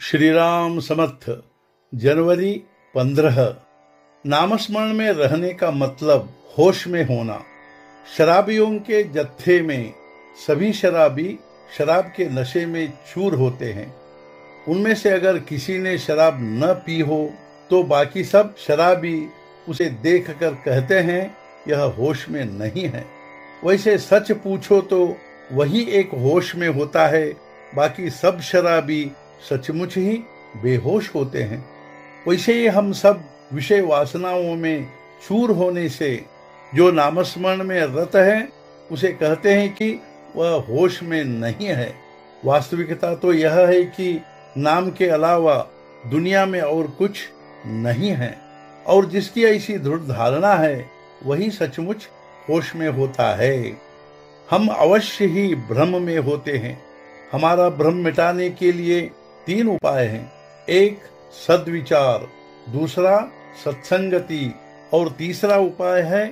श्री राम समर्थ। जनवरी 15। नामस्मरण में रहने का मतलब होश में होना। शराबियों के जत्थे में सभी शराबी शराब के नशे में चूर होते हैं। उनमें से अगर किसी ने शराब न पी हो तो बाकी सब शराबी उसे देखकर कहते हैं यह होश में नहीं है। वैसे सच पूछो तो वही एक होश में होता है, बाकी सब शराबी सचमुच ही बेहोश होते हैं। वैसे ही हम सब विषय वासनाओं में चूर होने से जो नामस्मरण में रत है उसे कहते हैं कि वह होश में नहीं है। वास्तविकता तो यह है कि नाम के अलावा दुनिया में और कुछ नहीं है, और जिसकी ऐसी दृढ़ धारणा है वही सचमुच होश में होता है। हम अवश्य ही भ्रम में होते हैं। हमारा भ्रम मिटाने के लिए 3 उपाय हैं। एक सद्विचार, दूसरा सत्संगति और तीसरा उपाय है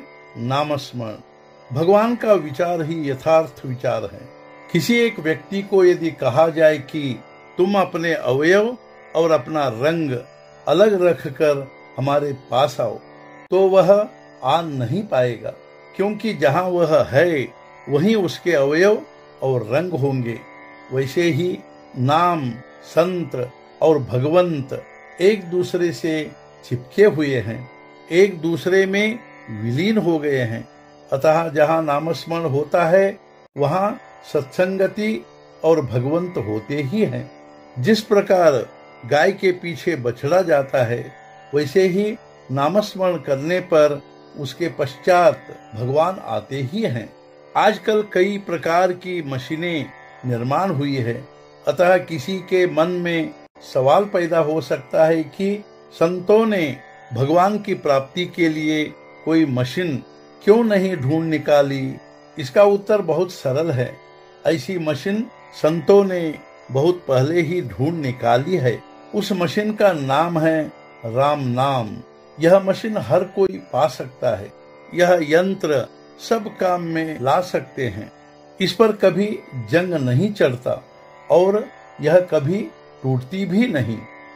नामस्मरण। भगवान का विचार ही यथार्थ विचार है। किसी एक व्यक्ति को यदि कहा जाए कि तुम अपने अवयव और अपना रंग अलग रखकर हमारे पास आओ, तो वह आ नहीं पाएगा, क्योंकि जहां वह है वहीं उसके अवयव और रंग होंगे। वैसे ही नाम, संत और भगवंत एक दूसरे से चिपके हुए हैं, एक दूसरे में विलीन हो गए हैं। अतः जहां नामस्मरण होता है वहां सत्संगति और भगवंत होते ही हैं। जिस प्रकार गाय के पीछे बछड़ा जाता है, वैसे ही नामस्मरण करने पर उसके पश्चात भगवान आते ही हैं। आजकल कई प्रकार की मशीनें निर्माण हुई है, अतः किसी के मन में सवाल पैदा हो सकता है कि संतों ने भगवान की प्राप्ति के लिए कोई मशीन क्यों नहीं ढूंढ निकाली। इसका उत्तर बहुत सरल है। ऐसी मशीन संतों ने बहुत पहले ही ढूंढ निकाली है। उस मशीन का नाम है राम नाम। यह मशीन हर कोई पा सकता है। यह यंत्र सब काम में ला सकते हैं। इस पर कभी जंग नहीं चढ़ता और यह कभी टूटती भी नहीं।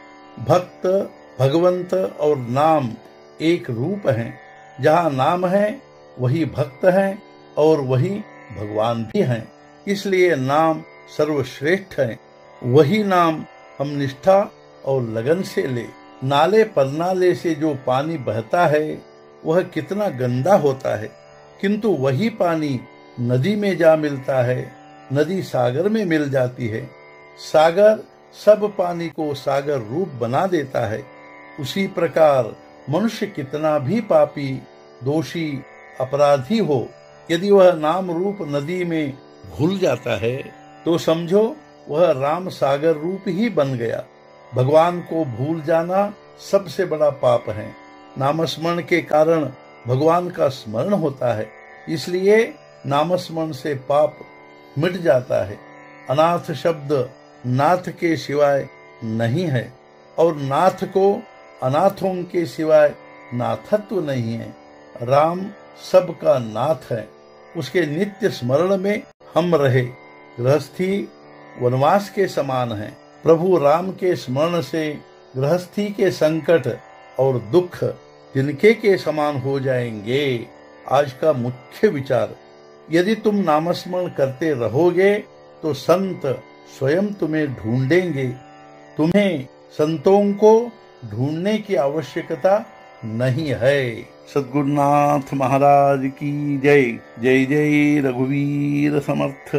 भक्त, भगवंत और नाम एक रूप हैं। जहाँ नाम है वही भक्त हैं और वही भगवान भी हैं। इसलिए नाम सर्वश्रेष्ठ है। वही नाम हम निष्ठा और लगन से ले। नाले परनाले से जो पानी बहता है वह कितना गंदा होता है, किंतु वही पानी नदी में जा मिलता है, नदी सागर में मिल जाती है। सागर सब पानी को सागर रूप बना देता है। उसी प्रकार मनुष्य कितना भी पापी, दोषी, अपराधी हो, यदि वह नाम रूप नदी में घुल जाता है तो समझो वह राम सागर रूप ही बन गया। भगवान को भूल जाना सबसे बड़ा पाप है। नामस्मरण के कारण भगवान का स्मरण होता है, इसलिए नामस्मरण से पाप मिट जाता है। अनाथ शब्द नाथ के सिवाय नहीं है, और नाथ को अनाथों के सिवाय नाथत्व नहीं है। राम सबका नाथ है। उसके नित्य स्मरण में हम रहे। गृहस्थी वनवास के समान है। प्रभु राम के स्मरण से गृहस्थी के संकट और दुख तिनके के समान हो जाएंगे। आज का मुख्य विचार, यदि तुम नामस्मरण करते रहोगे तो संत स्वयं तुम्हें ढूंढेंगे। तुम्हें संतों को ढूंढने की आवश्यकता नहीं है। सद्गुरुनाथ महाराज की जय। जय जय रघुवीर समर्थ।